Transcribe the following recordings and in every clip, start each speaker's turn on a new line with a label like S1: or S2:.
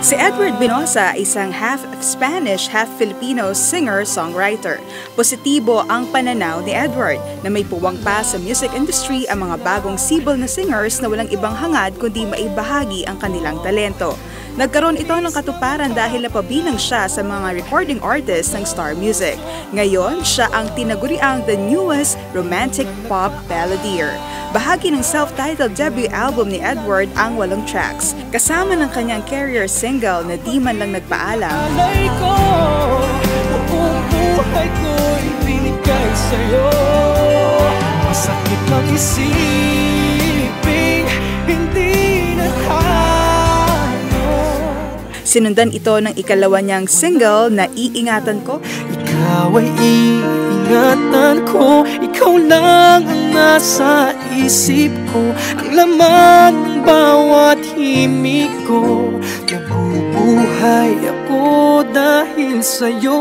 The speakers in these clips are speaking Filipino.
S1: Si Edward Benosa ay isang half-Spanish, half-Filipino singer-songwriter. Positibo ang pananaw ni Edward na may puwang pa sa music industry ang mga bagong sibol na singers na walang ibang hangad kundi maibahagi ang kanilang talento. Nagkaroon ito ng katuparan dahil napabilang siya sa mga recording artists ng Star Music. Ngayon, siya ang tinaguriang the newest romantic pop balladeer. Bahagi ng self-titled debut album ni Edward ang 8 tracks, kasama ng kanyang career single na Di Man Lang Nagpaalam.
S2: Alay ko, buong buhay ko'y binigay sa'yo. Masakit mang isipin, hindi na tayo.
S1: Sinundan ito ng ikalawa niyang single na Iingatan Ko.
S2: Ikaw ay iingatan ko, ikaw lang ang nasa isip ko, ang laman ng bawat himig ko. Nabubuhay ako dahil sa'yo.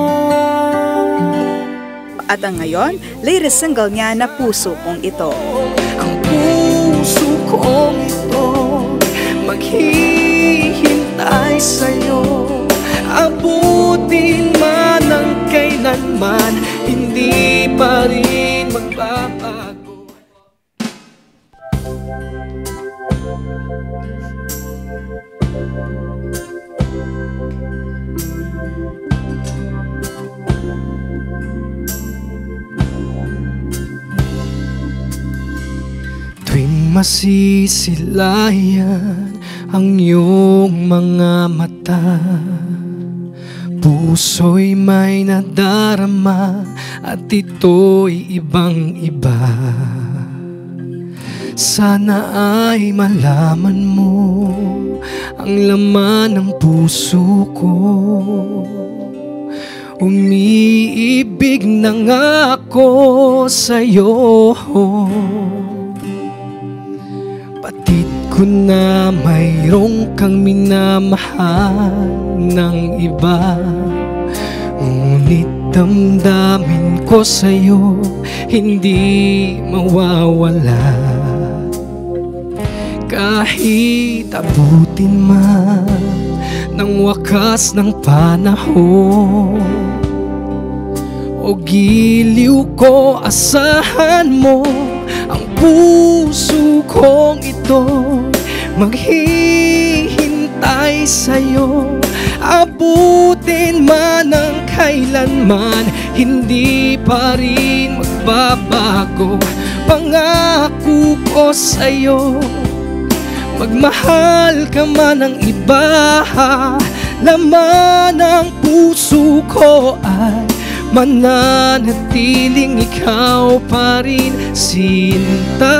S1: At ang ngayon, latest single niya na Puso Kong Ito.
S2: Ang puso kong ito, maghihintay sa'yo. Abutin man ang kailanman, hindi pa rin magbabago. Tuwing masisilayan ang iyong mga mata, puso'y may nadarama at ito'y ibang-iba. Sana ay malaman mo ang laman ng puso ko. Umiibig na nga ako sa'yo. Batid ko na mayroong kang minamahal ng iba, ngunit damdamin ko sa'yo hindi mawawala. Kahit abutin man ng wakas ng panahon, o giliw ko, asahan mo ang puso kong ito, maghihintay sa'yo. Abutin man ang kailanman, hindi pa rin magbabago. Pangako ko sa'yo, magmahal ka man ng iba, laman ng puso ko ay mananatiling ikaw pa rin, Sinta.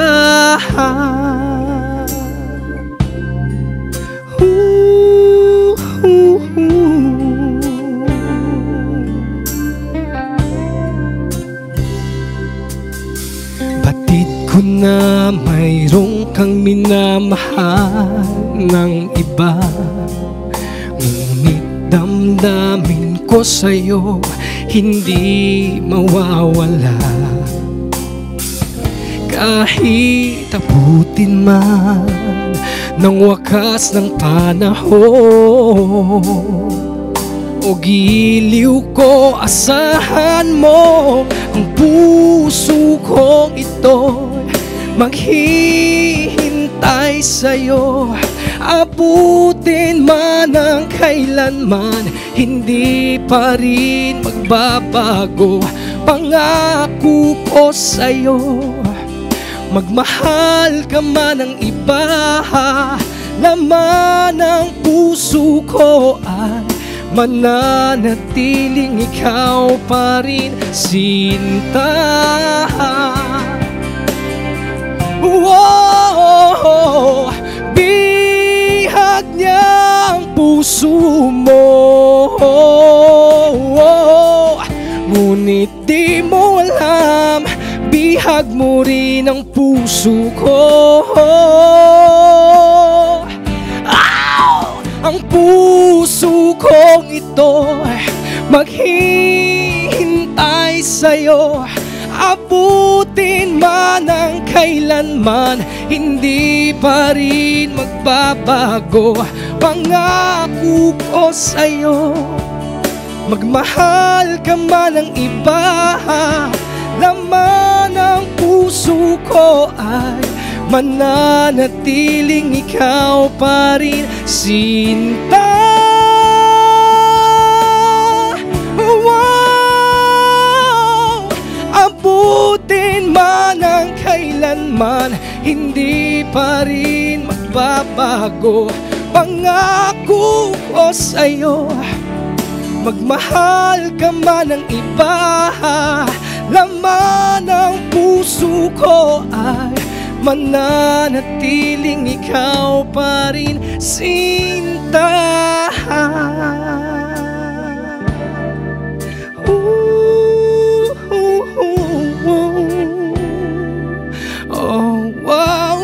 S2: Batid ko na mayroong kang minamahal ng iba, ngunit damdamin ko sa'yo hindi mawawala. Kahit abutin man ng wakas ng panahon, o giliw ko, asahan mo ang puso kong ito, maghihintay sa'yo. Abutin man ang kailanman, hindi pa rin magbabago. Pangako ko sa'yo, magmahal ka man ng iba, laman ng puso ko ay mananatiling ikaw pa rin, Sinta. Whoa, bihag niya ang puso mo, ngunit di mo alam, bihag mo rin ang puso ko. Ang puso kong ito maghihintay sa'yo. Abutin man ang kailanman hindi pa rin magbabago. Pangako ko sa'yo, magmahal ka man ng iba, laman ng puso ko ay mananatiling ikaw pa rin, Sinta. Wow! Abutin man ang kailanman hindi pa rin magbabago. Pangako ko sa'yo, magmahal ka man ng iba, laman ng puso ko ay mananatiling ikaw pa rin, Sinta. Oh, wow.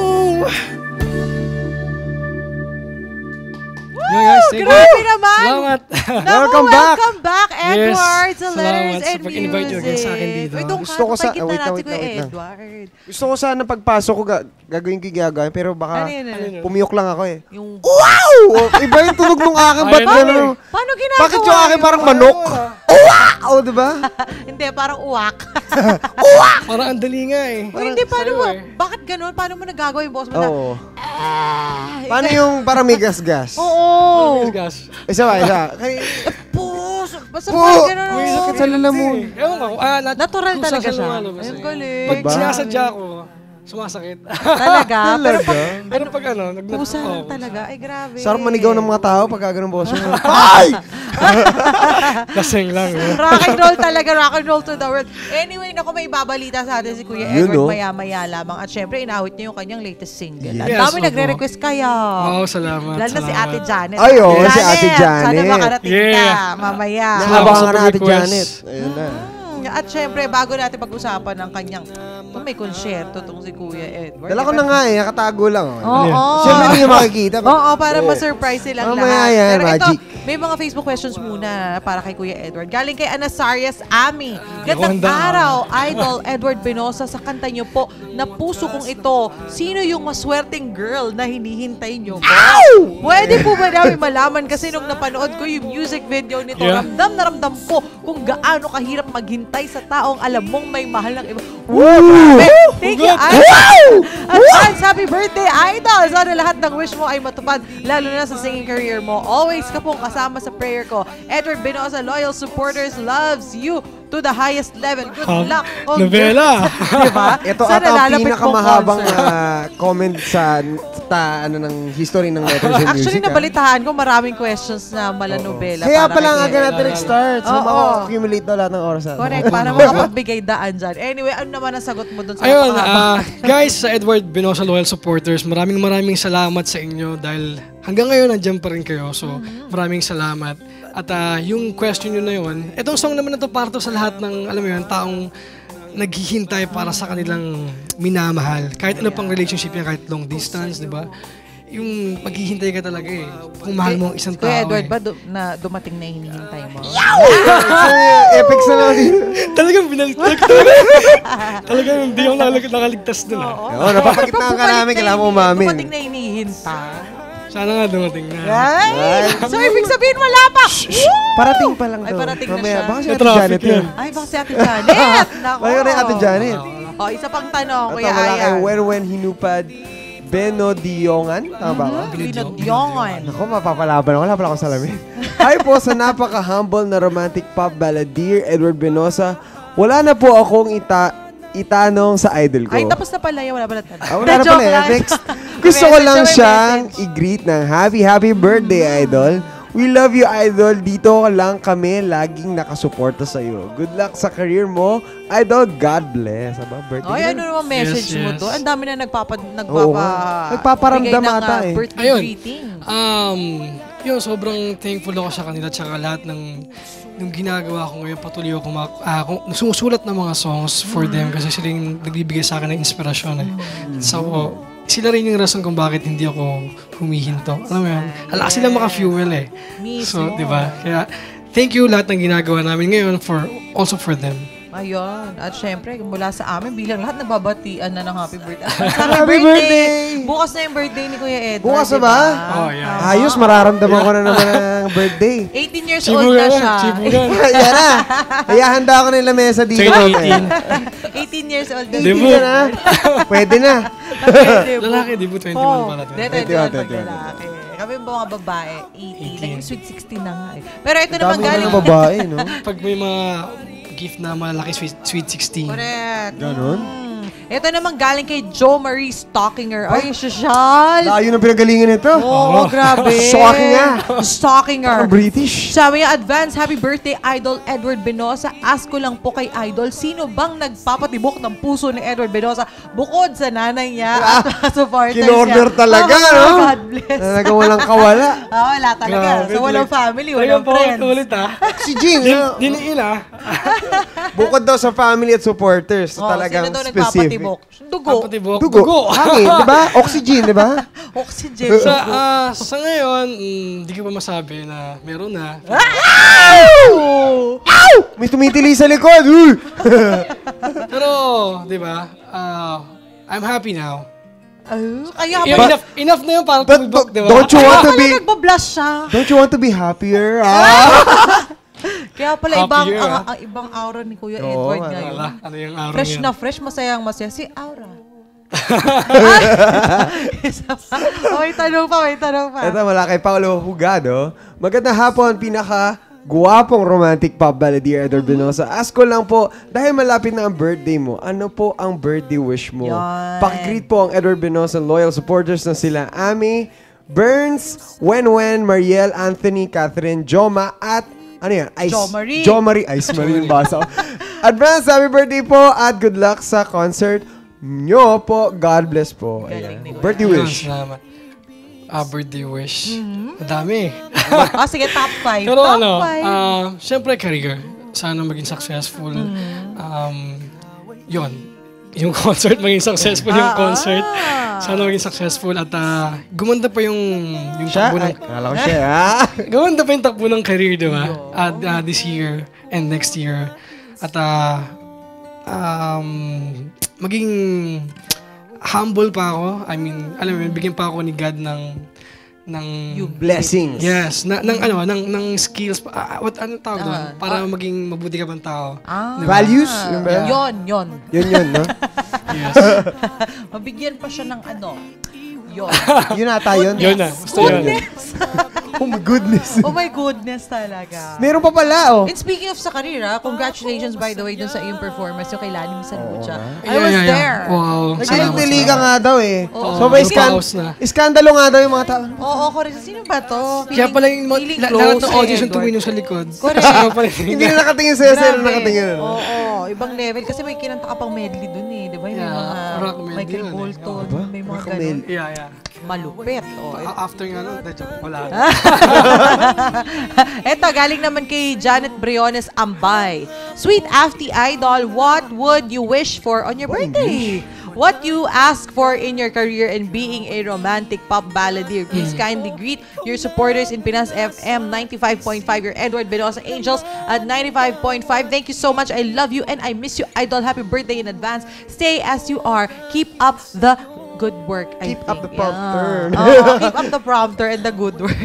S3: Grabe naman!
S2: Salamat!
S3: Welcome back, Edward, sa Letters
S2: salamat
S3: and
S2: sa pag-invite nyo again sa akin dito.
S3: Gusto ko sa... Wait lang. Edward.
S4: Gusto ko sana pagpasok ko gagawin ko yung gagawin, pero baka pumiyok lang ako eh.
S3: Yung...
S4: Wow! Iba yung tunog ng akin, ba't gano'n?
S3: Paano ginagawa?
S4: Bakit yung akin parang manok? Wow! Diba?
S3: Hindi, parang uwak.
S4: Uwak!
S2: Parang ang dali nga eh.
S3: Hindi, paano mo? Bakit gano'n? Paano mo nagagawa yung boss mo na?
S4: Oo. Paano yung parang may gas-gas?
S3: Oo.
S4: Isa ba?
S3: Puso. Basta parang gano'n.
S4: May sakit sa lalamun.
S2: Ewan ko.
S3: Natural talaga siya.
S2: Ayun,
S3: galing.
S2: pag sinasadya ko, sumasakit.
S3: Talaga?
S2: Pero pag
S3: pusa lang talaga. Ay, grabe.
S4: Sarap manigaw ng mga tao pag gano'n boss mo. Ay!
S2: Lasing lang.
S3: Rock and roll talaga. Rock and roll to the world. Anyway, naku, may babalita sa atin si Kuya Edward maya-maya lamang. At syempre, inawit niya yung kanyang latest single. Ang dami nagre-request kaya.
S2: Oo, salamat.
S3: Lalo na si Ate Janet.
S4: Ay, oo, si Ate Janet.
S3: Sana makarating ka mamaya.
S4: Nahabangan na Ate Janet. Ayun na.
S3: At syempre, bago natin pag-usapan ng kanyang may konsyerto tong si Kuya Edward.
S4: Dala ko na nga eh, nakatago lang.
S3: Oo.
S4: Siyempre hindi nyo makikita.
S3: Oo, para ma-surprise silang lahat.
S4: Mamaya
S3: Pero
S4: magic.
S3: ito, may mga Facebook questions muna para kay Kuya Edward. Galing kay Anasarias Ami. Gandang araw, Idol Edward Benosa, sa kanta nyo po na Puso Kong Ito. Sino yung maswerteng girl na hinihintay nyo po? Pwede po ba namin malaman, kasi nung napanood ko yung music video nito, ramdam na ramdam ko kung gaano kahirap maghintay sa taong alam mong may mahal ng iba. Thank you, Idol! Advance, happy birthday, Idol! Sana lahat ng wish mo ay matupad, lalo na sa singing career mo. Always ka pong kasama sa prayer ko. Edward Benosa, loyal supporters, loves you to the highest level. Good luck.
S2: Novela!
S4: Diba? Ito ata ang pinakamahabang comment sa ng history ng Letters and Music.
S3: Actually, nabalitaan ko maraming questions na malanobela.
S4: Kaya pala nga natin nag-start. So, maka-accumulate na lahat ng oras.
S3: Correct, para makapagbigay daan dyan. Anyway, ano naman ang sagot mo dun sa
S2: ayun, guys, sa Edward Benosa loyal supporters, maraming salamat sa inyo dahil hanggang ngayon nandiyan pa rin kayo. So, maraming salamat. At yung question nyo na yun, itong song naman na to para to sa lahat ng, alam mo yun, taong naghihintay para sa kanilang minamahal. Kahit ano pang relationship yan, kahit long distance, di ba? Yung maghihintay ka talaga eh. Kung mahal mo ang isang tao.
S3: Kuya Edward, ba na dumating na hinihintay mo?
S4: Epics na lang.
S2: Talagang binaliktag. Talagang hindi ako nakaligtas dun.
S4: Oo, napapagitnaan ka namin, kailangan mo umamin.
S3: Dumating na hinihintay.
S2: Sana nga dumating na.
S3: Right? So, ibig sabihin wala pa.
S4: Parating pa lang daw.
S3: Ay, parating na siya.
S4: Baka si Ate Janet yun.
S3: Ay, baka si Ate Janet. Nako.
S4: Baka na Ate Janet.
S3: O, isa pang tanong, Kuya
S4: Aya. Ito
S3: Aya.
S4: wala kay When Hinupad Benodiongan. Tama ba ako?
S3: Benodiongan.
S4: Ako, mapapalaban ako. Wala pala akong salamin. Hi po sa napaka-humble na romantic pop balladeer, Edward Benosa. Wala na po akong itanong sa idol ko.
S3: Ay, tapos na pala yan. Wala pala tanong.
S4: Wala na pala. Next. Gusto ko lang siyang i-greet ng happy birthday, Idol. We love you, Idol. Dito lang kami laging nakasuporta sa'yo. Good luck sa career mo, Idol. God bless. Aba, birthday.
S3: Ay, ano naman message mo to? Ang dami na
S4: nagpaparamdam ata eh.
S3: Birthday greeting.
S2: Yun, sobrang thankful ako sa kanila at saka lahat ng ginagawa ko ngayon. Patuloy ako sumusulat ng mga songs for them kasi sila yung nagbibigay sa akin ng inspirasyon eh. So, sila rin yung rason kung bakit hindi ako humihinto. Alam mo yun? Hala sila maka-fuel eh. So, di ba? Kaya, thank you lahat ng ginagawa namin ngayon also for them.
S3: Ayun. At syempre, mula sa amin, bilang lahat nagbabatian na ng happy birthday.
S4: Happy birthday!
S3: Bukas na yung birthday ni Kuya Edward.
S4: Bukas na
S3: diba?
S4: ba?
S2: Oh, yeah.
S4: Ayos, mararamdaman ko na naman ang birthday.
S3: 18 years old na siya.
S2: Chibugan.
S4: Yan na. Kaya handa ako ng lamesa dito.
S2: Second
S3: 18 years old na
S4: 18
S2: Debut.
S4: na. Pwede na.
S2: Lalaki, di ba 21 pala?
S3: Hindi, 21 pag lalaki. Kami mga babae, 18. Naging sweet 16 na nga eh. Pero ito naman
S4: Dami
S3: galing.
S4: ng babae, no?
S2: Pag may mga gift na malaki, sweet 16.
S3: Correct.
S4: Ganon?
S3: Ito naman galing kay Jo Marie Stockinger. Ay, social.
S4: Layo ng pinagalingan nito.
S3: Oo, grabe.
S4: Shocking nga.
S3: Stockinger.
S4: Ang British.
S3: Sabi niya, advance happy birthday, Idol Edward Benosa. Ask ko lang po kay Idol, sino bang nagpapatibok ng puso ni Edward Benosa bukod sa nanay niya at mga supporters niya?
S4: Kinorder talaga, no?
S3: God bless.
S4: Talagang walang kawala.
S3: Wala talaga.
S2: Grabe,
S3: So, walang family, walang friends.
S2: Ulit
S4: Si Jean, no?
S2: Diniin
S4: Bukod daw sa family at supporters,
S3: Oh,
S4: talagang
S3: sino daw
S4: specific.
S3: nagpapatibok? Dugo.
S4: Dugo. Hangin, di ba? Oxygen, di ba?
S3: Oxygen.
S2: Sa ngayon, hindi ko pa masabi na meron na.
S4: May tumitili sa likod. Uy!
S2: Pero, di ba, I'm happy now.
S3: Kaya pala,
S2: Enough na yun para
S4: But
S2: tumibok, di ba?
S4: don't you want to be
S3: nagbablush siya.
S4: don't you want to be happier?
S3: Kaya pala ibang
S2: Happier,
S3: ang ibang aura ni Kuya
S4: Oo,
S3: Edward ngayon.
S2: Wala, ano yung araw
S3: Fresh
S2: yan?
S3: na fresh, masayang masaya. Si Aura. May tanong pa.
S4: Ito mula kay Paolo Hugado. Magandang hapon, pinaka guwapong romantic pop balladeer Edward Benosa. Ask ko lang po, dahil malapit na ang birthday mo, ano po ang birthday wish mo?
S3: Yan.
S4: Pakigreet po ang Edward Benosa loyal supporters na sila Amy, Burns, Wenwen, Mariel, Anthony, Catherine, Joma, at ano yan? Ice.
S3: Jo
S4: Jo Marie.
S3: Marie.
S4: Ice Marie yung basa ko. Advance, happy birthday po at good luck sa concert nyo po. God bless po. Ayan.
S3: Galing ni Kuya.
S4: Birthday wish.
S2: Salamat. Birthday wish. Madami.
S3: Sige, top 5.
S2: Pero
S3: top
S2: ano,
S3: 5.
S2: syempre career. Sana maging successful. Yon. Yung concert, maging successful yung concert. Sana maging successful at gumanda pa yung
S4: Siya?
S2: takbo
S4: Ay,
S2: ng...
S4: kala ko siya. Ah.
S2: Gumanda pa yung takbo ng career, di ba? At this year and next year. At maging humble pa ako. I mean, alam mo, bigyan pa ako ni God ng
S4: Blessings.
S2: yes, ng skills ano tawag doon para maging mabuti ka pang tao.
S4: Values? Yun ba?
S3: Yon.
S4: Yun, no?
S2: Yes.
S3: Mabigyan pa siya ng ano. Yon.
S4: Yun ata yun.
S2: Yun na. Gusto yun.
S4: Oh my goodness.
S3: Oh my goodness talaga.
S4: Meron pa pala, oh.
S3: And speaking of sa career, congratulations by the way dun sa iyong performance yung kay Lani Misalucha. I
S2: Yeah,
S3: was
S2: yeah.
S3: there.
S2: Wow.
S4: Nagdili ka nga daw eh.
S3: Oo.
S4: So may
S2: Paus na.
S4: iskandalo nga daw yung mga tao.
S3: Oo, correct. Sino ba to?
S2: Kaya pala yung
S3: feeling
S2: lahat
S3: close
S2: ng
S3: kay
S2: audience yung
S3: Edward.
S2: tumingin sa likod.
S3: Correct.
S2: Kasama pala
S4: Hindi na nakatingin sa'yo, sa'yo na
S3: Grabe.
S4: nakatingin.
S3: Oo, ibang level. Kasi may kinanta ka pang medley dun eh. Di ba? May
S2: Yeah,
S3: mga
S2: rock medley
S3: Michael
S2: yun eh.
S3: Bolton.
S4: Aba,
S3: May mga
S4: rock
S3: ganun.
S2: Yeah.
S3: Malupit. Oh.
S2: After nga nun, wala.
S3: Eto, galing naman kay Janet Briones Ambay. Sweet Afty Idol, what would you wish for on your birthday? What you ask for in your career and being a romantic pop balladeer? Please kindly greet your supporters in Pinas FM 95.5, your Edward Benosa Angels at 95.5. Thank you so much. I love you and I miss you, Idol. Happy birthday in advance. Stay as you are. Keep up the good work.
S4: Keep up the prompter.
S3: Oo, keep up the prompter and the good work.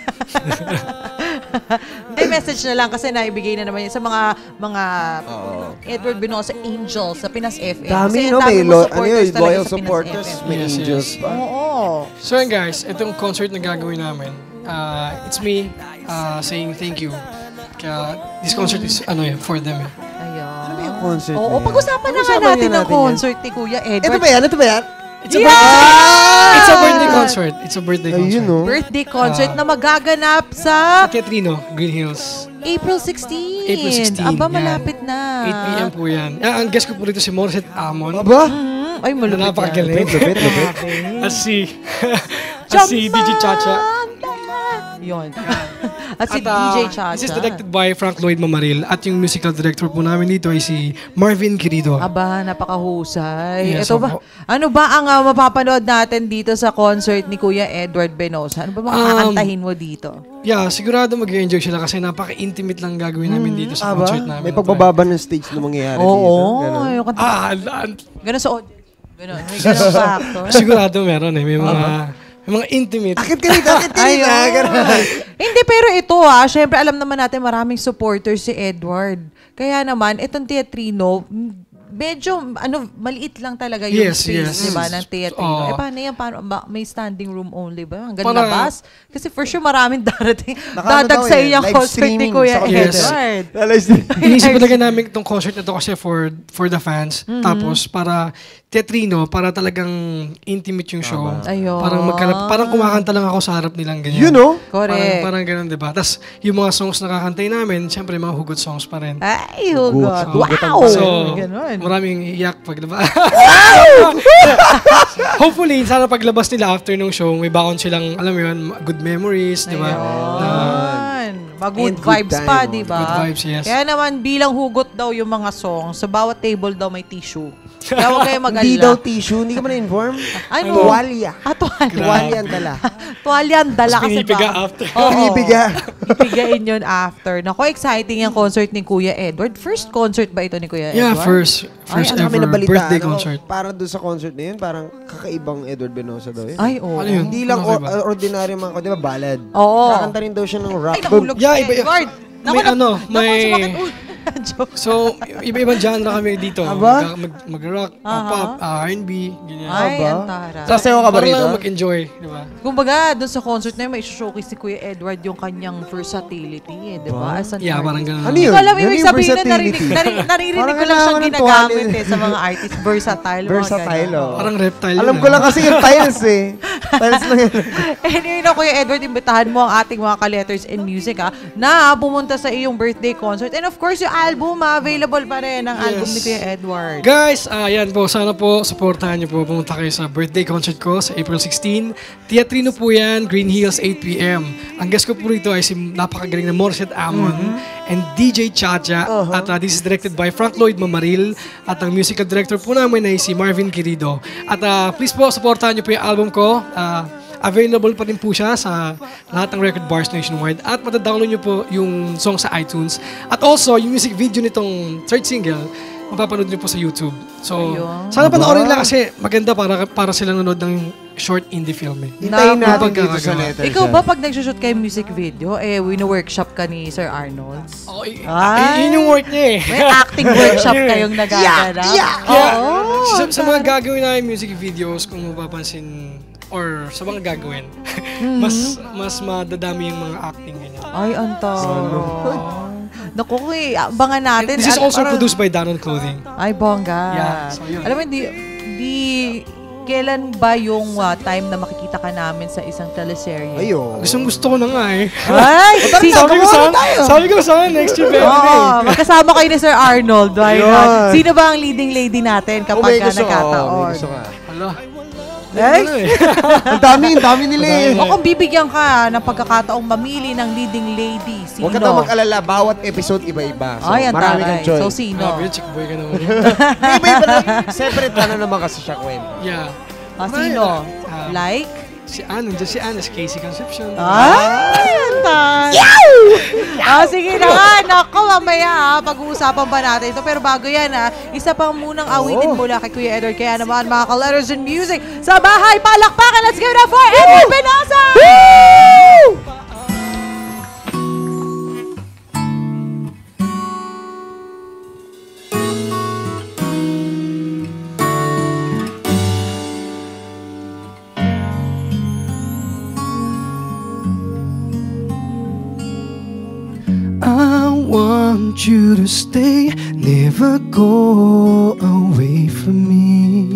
S3: May message na lang kasi naibigay na naman yun sa mga Edward Benosa Angels sa Pinas FM.
S4: Dami,
S3: Kasi
S4: no?
S3: ang
S4: May
S3: dami mong supporters talaga
S4: loyal
S3: sa Pinas
S4: supporters.
S3: FM.
S4: May
S2: Yes,
S4: angels
S2: yes.
S4: pa.
S3: Oo.
S2: So yun guys, itong concert na gagawin namin, it's me saying thank you. Kaya this concert is for them eh.
S3: Ayun.
S4: Ano yung concert
S3: Oo,
S4: na yan?
S3: pag-usapan na nga
S4: Pag-usapan
S3: natin
S4: nga
S3: ang
S4: natin yan.
S3: concert ni Kuya Edward.
S4: Ito ba yan? Ito ba yan?
S2: It's a birthday concert. It's a birthday concert.
S4: Ayun, no?
S3: Birthday concert na magaganap sa
S2: Teatrino, Green Hills.
S3: April 16.
S2: April 16.
S3: Aba,
S2: yan.
S3: malapit na.
S2: 8 p.m. po yan. Ang guest ko po rito si Morissette Amon.
S4: Aba?
S3: Ay, malapit yan.
S2: Napakagaling.
S4: Lupit.
S2: At si DJ Chacha.
S3: Yun. At si DJ Chacha.
S2: This is directed by Frank Lloyd Mamaril at yung musical director po namin dito ay si Marvin Quirido.
S3: Aba, napakahusay.
S2: Yes,
S3: Ito ba,
S2: opo.
S3: ano ba ang mapapanood natin dito sa concert ni Kuya Edward Benosa? Ano ba mga kakantahin mo dito?
S2: Yeah, sigurado mag-enjoy sila kasi napaka-intimate lang gagawin namin dito sa concert namin.
S4: May pagbababa ng stage na mangyayari
S3: Oo,
S4: dito. Ganon.
S3: yung kanta. Ganun sa audience. Ganun. May ganun factor.
S2: Sigurado meron eh. May mga intimate.
S4: Akit ka rin, akit ka rin.
S3: Hindi, pero ito syempre alam naman natin maraming supporters si Edward. Kaya naman, itong teatrino, medyo, maliit lang talaga yung
S2: Yes,
S3: space,
S2: yes.
S3: di ba, ng teatrino.
S2: Oo.
S3: Paano yan? May standing room only ba? Hanggang
S2: Para-
S3: labas? Kasi for sure, maraming darating.
S4: Naka-
S3: Dadag
S4: ano
S3: sa
S4: daw eh,
S3: iyang
S4: live
S3: concert ni
S4: streaming
S3: Kuya
S4: sa
S2: Yes.
S3: Edward.
S2: Inisip talaga namin itong concert na to kasi for the fans. Tapos para teatrino, para talagang intimate yung show.
S3: Ayun.
S2: Parang kumakanta lang ako sa harap nilang ganyan.
S4: You know?
S3: Correct.
S2: Parang ganun, di ba? Tapos yung mga songs na kakantay namin, syempre mga hugot songs pa rin.
S3: Ay, hugot.
S4: Hugot ang
S3: Wow!
S2: So,
S3: Ganun.
S2: maraming iyak paglabas. Hopefully, sana paglabas nila after nung show, may baon silang, alam mo yun, good memories, di ba?
S3: Ayun. Good
S4: And good
S3: vibes
S4: time,
S3: pa,
S4: oh.
S3: di ba?
S2: Good vibes, yes.
S3: Kaya naman, bilang hugot daw yung mga songs, sa bawat table daw may tissue. Kaya huwag kayo
S4: Hindi daw
S3: mag-alala.
S4: tissue, hindi ka man inform.
S3: Ano?
S4: Tuwalya.
S3: Tuwalya.
S4: Tuwalya ang dala.
S3: Tuwalya ang dala
S2: Tapos
S3: kasi
S2: pinipiga
S3: ba?
S2: after.
S3: Oo.
S4: Pinipiga.
S3: Pipigain yun after. Naku, exciting yung concert ni Kuya Edward. First concert ba ito ni Kuya
S2: Yeah,
S3: Edward?
S2: first
S4: Ay, ang dami
S2: ever
S4: na balita.
S2: birthday concert.
S4: Parang doon sa concert na yun, parang kakaibang Edward Benosa daw yun.
S3: Ay, oo.
S2: Ano yun?
S4: Hindi lang
S2: Ano ba?
S4: ordinary mga, di ba, ballad.
S3: Oo.
S4: Kakanta rin daw siya ng rock.
S3: Ay, nahulog
S2: Yeah,
S3: si
S2: iba-
S3: Edward.
S2: may-
S3: sumakit ulo. Joke.
S2: So, iba-ibang genre kami dito.
S4: Aba?
S2: Mag-rock, pop, R&B, ganyan.
S3: Ay,
S4: ba?
S3: ang tara.
S4: Sasayaw ka ba
S2: Para
S4: rito?
S2: lang mag-enjoy, di ba?
S3: Kumbaga, doon sa concert na yun, may showcase si Kuya Edward yung kanyang versatility, di ba? As an
S2: Yeah,
S3: artist.
S2: parang ganun.
S4: Ano
S3: Hindi
S4: yun?
S3: ko alam,
S4: Ano
S3: ibig
S4: yung
S3: sabihin na
S4: versatility?
S3: naririnig
S4: Parang
S3: ko lang siyang
S4: kailangan ng
S3: ginagamit
S4: tuwalya.
S3: sa mga artist. Versatile. mga
S4: Versatile,
S3: ganun.
S4: oh.
S2: Parang reptile
S4: Alam
S2: yun,
S4: ko lang kasi yung tiles eh. Tiles lang yun.
S3: Anyway na Kuya Edward, imbitahan mo ang ating mga ka-letters in music na pumunta sa iyong birthday concert. And of course, yung album available pa rin ang album ni Kuya Edward.
S2: Guys, yan po. Sana po, supportahan niyo po. Pumunta kayo sa birthday concert ko sa April 16. Teatrino po yan, Green Hills, 8 p.m. Ang guest ko po rito ay si napakagaling na Morset Amon and DJ Chacha. At this is directed by Frank Lloyd Mamaril. At ang musical director po namin ay si Marvin Quirido. At please po, supportahan niyo po yung album ko. Available pa rin po siya sa lahat ng record bars nationwide. At matadownload nyo po yung song sa iTunes. At also, yung music video nitong third single, mapapanood nyo po sa YouTube. So, sana panoorin nila kasi maganda para sila nanood ng short indie film eh.
S4: Hintayin natin
S2: Kapag
S4: dito sa
S2: gagawa.
S4: letters.
S3: Ikaw ba pag nagsushoot kayo music video, wino-workshop ka ni Sir Arnold?
S2: Oh,
S3: Ay.
S2: yun yung work niya eh.
S3: May acting workshop kayong nagaganap?
S2: Kaya, sa mga gagawin namin music videos, kung mapapansin, or sa mga gagawin, mas madadami yung mga acting ganyan.
S3: Ay, antaro. Naku, abangan natin.
S2: This is
S3: At
S2: also
S3: parang-
S2: produced by Danon Clothing.
S3: Ay, bongga.
S2: Yeah, so yun.
S3: Alam mo, kailan ba yung time na makikita ka namin sa isang teleserye?
S4: Ayo.
S2: Gusto ko na nga eh.
S3: Ay!
S2: Sabi ko sana next year
S3: Oo,
S2: birthday.
S3: magkasama kayo ni Sir Arnold. Why
S4: Yun.
S3: not? Sino ba ang leading lady natin kapag ka
S4: May
S3: nagkataon?
S4: gusto ka.
S2: Hala.
S3: Ay!
S4: Ang dami nila eh.
S3: O kung bibigyan ka ng pagkakataong mamili ng leading lady, sino?
S4: Huwag ka daw mag-alala, bawat episode iba-iba. So,
S3: Ay, ang
S4: marami
S3: taray.
S4: kang choice.
S3: So, sino?
S2: Grabe, chick boy ka naman.
S4: Iba-iba na. Separate ka na naman kasi siya kwento.
S2: Yeah.
S3: Sino? Like?
S2: Si Anne, nandiyan si Anne, si Casey Concepcion.
S3: Ay! Sige na nga. Naku, mamaya pag-uusapan pa natin ito. Pero bago yan isa pang munang awitin mula kay Kuya Edward. Kaya naman mga ka-letters in music sa bahay, palakpakan. Let's give it up for Edward Benosa!
S2: I want you to stay, never go away from me.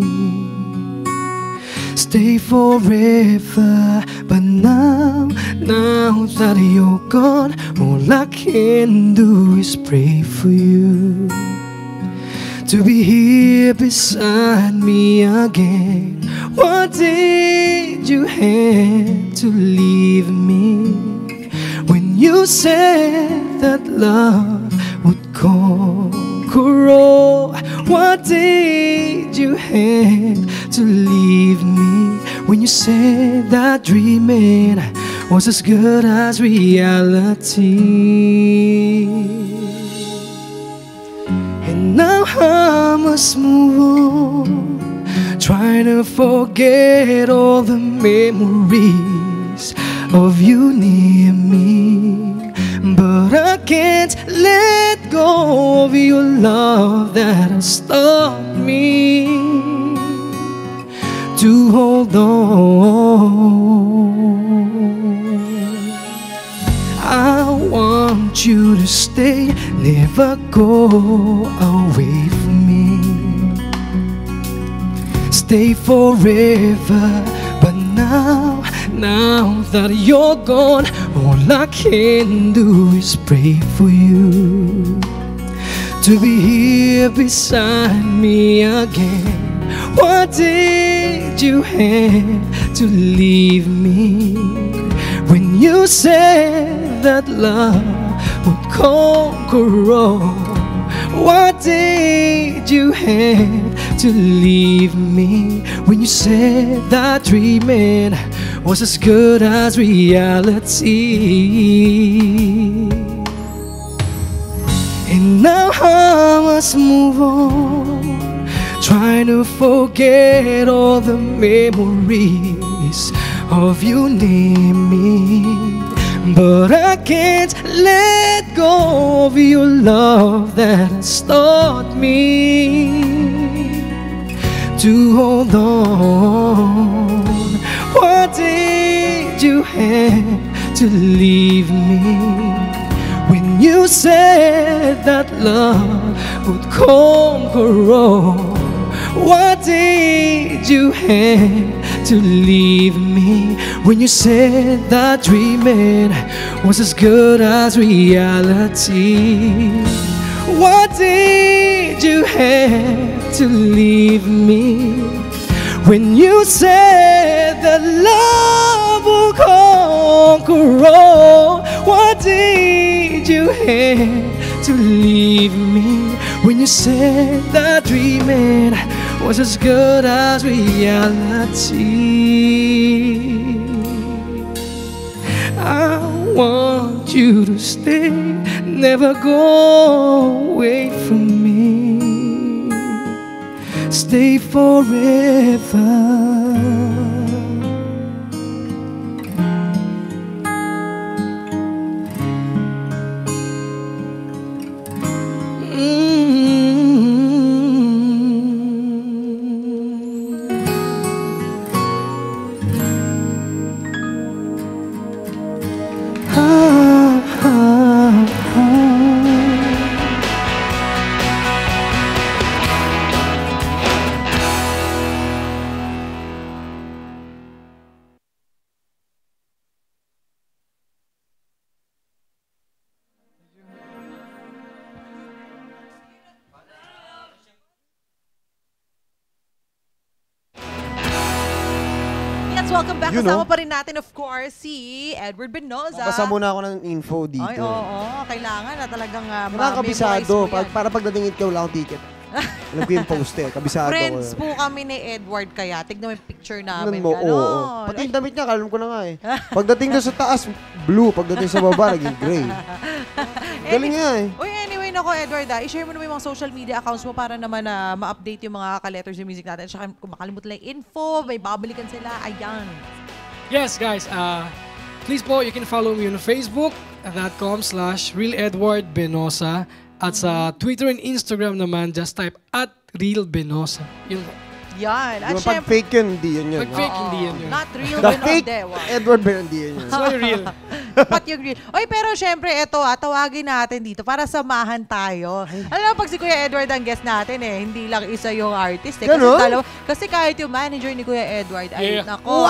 S2: Stay forever, but now that you're gone, all I can do is pray for you to be here beside me again. What did you have to leave me when you said that love would conquer all, what did you have to leave me? When you said that dreaming was as good as reality. And now I must move on, trying to forget all the memories of you near me. But I can't let go of your love that has taught me to hold on. I want you to stay, never go away from me. Stay forever, but now that you're gone, all I can do is pray for you to be here beside me again. What did you have to leave me when you said that love would conquer all? What did you have to leave me when you said that dreaming was as good as reality? And now I must move on, trying to forget all the memories of you near me. But I can't let go of your love that has taught me to hold on. What did you have to leave me when you said that love would conquer all? What did you have to leave me when you said that dreaming was as good as reality? What did you have to leave me when you said that love will conquer all? What did you have to leave me when you said that dreaming was as good as reality? I want you to stay, never go away from me. Stay forever.
S3: Welcome back.
S4: You
S3: Kasama
S4: know,
S3: pa rin natin, of course, si Edward Benosa.
S4: Basa muna ako ng info dito.
S3: Ay, oo. Kailangan na talagang
S4: Kabisado.
S3: ma-memorize mo yan.
S4: Para pagdating ikaw wala akong ticket. Alam ko yung post eh. Kabisado
S3: Friends
S4: ko.
S3: po kami ni Edward kaya. Tignan mo yung picture namin.
S4: Tignan mo, oo. Pati yung damit niya, alam ko na nga eh. Pagdating doon sa taas, blue. Pagdating sa baba, naging gray. Galing nga eh.
S3: Uy, anyway, nako Edward, i-share mo naman yung mga social media accounts mo para naman ma-update yung mga ka-letters yung music natin. At saka kung makalimutan lang yung info, may babalikan sila. Ayan.
S2: Yes, guys. Please po, you can follow me on facebook.com/RealEdwardBenosa. At sa Twitter and Instagram naman, just type @RealBenosa. Yun po.
S3: Yan. At
S4: Yung pag fake yun, hindi yun yun.
S2: Pag fake, hindi yun yun.
S3: Not real.
S4: The fake Edward Benosa, hindi yun yun.
S2: So, real.
S3: Dapat yung real. Oy, pero syempre, eto tawagin natin dito para samahan tayo. Alam mo, pag si Kuya Edward ang guest natin hindi lang isa yung artist. Kasi,
S4: Ganun?
S3: kasi kahit yung manager ni Kuya Edward, ay,
S2: Yeah.
S3: nako.
S4: What?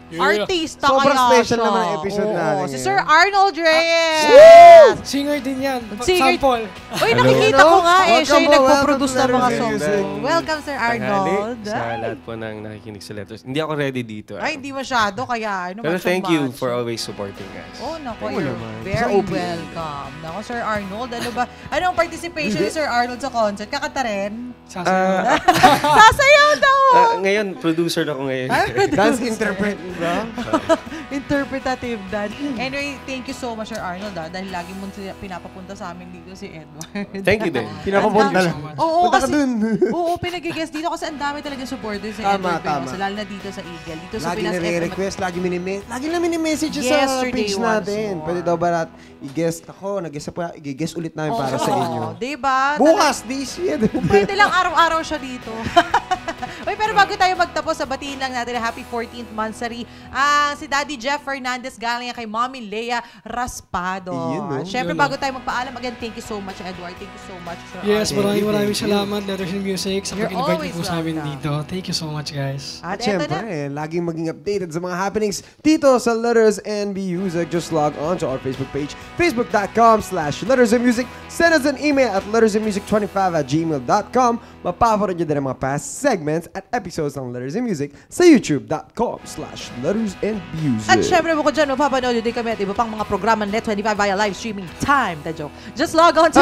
S3: Artista
S4: Sobrang
S3: kaya
S4: special
S3: siya.
S4: naman ang episode
S3: Oo,
S4: natin
S3: si
S4: ngayon.
S3: Sir Arnold Reyes.
S2: Singer din yan.
S3: Singer.
S2: Sample.
S3: Uy, nakikita ko nga eh. Siya yung
S4: Welcome po,
S3: nagpo-produce ng mga
S4: welcome to
S3: songs.
S4: Letters
S3: mo. Welcome, Sir Arnold.
S5: Sa lahat po ng nakikinig sa letters. Hindi ako ready dito.
S3: Ay, hindi masyado. Kaya, ano,
S5: Pero
S3: macho
S5: thank you
S3: macho.
S5: for always supporting us.
S3: Oh, naku,
S4: Oo
S3: you're
S4: naman. Sa
S3: very
S4: OPM.
S3: welcome. Naku, Sir Arnold, ano ba? Anong participation ni Sir Arnold sa concert? Kakanta rin?
S2: Sasayaw.
S3: Sasayaw daw!
S5: Ngayon, producer ako ngayon.
S4: Dance interpret ba?
S3: Interpretative dance. Anyway, thank you so much, Sir Arnold, dahil lagi mo pinapapunta sa amin dito si Edward.
S5: Thank you din.
S4: Pinapapunta lang.
S3: Oo,
S4: Punta ka
S3: kasi,
S4: dun.
S3: oo, pinag-guest dito kasi ang dami talaga supporters sa
S4: Tama,
S3: Edward Benosa,
S4: tama.
S3: lalo na dito sa Eagle. Dito sa
S4: Lagi
S3: Pinas FM.
S4: nire-request, lagi lang mini-message sa
S3: Yesterday
S4: page
S3: once
S4: natin.
S3: more.
S4: Pwede daw ba i-guest ako? Nag-guest pa, i-guest ulit namin para sa inyo.
S3: Diba?
S4: Bukas, this year.
S3: Pwede lang araw-araw siya dito. Uy, pero bago tayo magtapos, batiin lang natin ang happy 14th monthsary. Si Daddy Jeff Fernandez galing kay Mommy Leia Raspado.
S4: Iyon, no?
S3: Siyempre,
S2: Yun, no?
S3: bago tayo magpaalam, again, thank you so much, Edward. Thank you so much, Sir
S2: Yes,
S3: Arnold.
S2: maraming salamat, Letters and Music, sa
S3: You're
S2: pag-invite
S3: always
S2: niyo po sa amin
S3: welcome.
S2: dito. Thank you so much, guys.
S3: At
S4: At
S3: eto
S4: syempre,
S3: na.
S4: laging maging updated sa mga happenings dito sa Letters and Music. Just log on to our Facebook page, facebook.com/lettersandmusic. Send us an email at lettersandmusic25@gmail.com. Mapapanood nyo din ang mga past segments at episodes ng Letters and Music sa youtube.com/lettersandmusic.
S3: At syempre, bukod dyan, mapapanood din kami at iba pang mga programang NET25 via live streaming time. The joke. Just log on to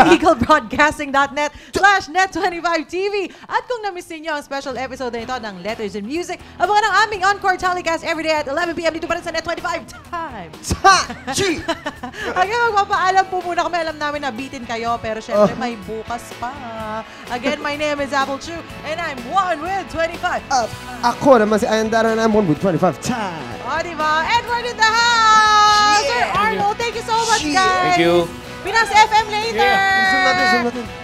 S3: eaglebroadcasting.net/NET25TV. At kung na-miss ninyo ang special episode na ito ng Letters and Music, abangan ang aming encore telecast everyday at 11 p.m. dito pa rin sa NET25 time. Again, magpapaalam po muna kami. Alam namin na bitin kayo, pero syempre may bukas pa. Again, my name is Apple Chu, and I'm 1 with 25.
S4: Ako naman si Ayandara and I'm 1 with 25 time.
S3: O, diba? Edward in the house! Sir Arnold, thank you so much, guys!
S5: Thank you.
S3: Pinas FM later!
S2: Yeah.
S4: Zoom natin, zoom natin.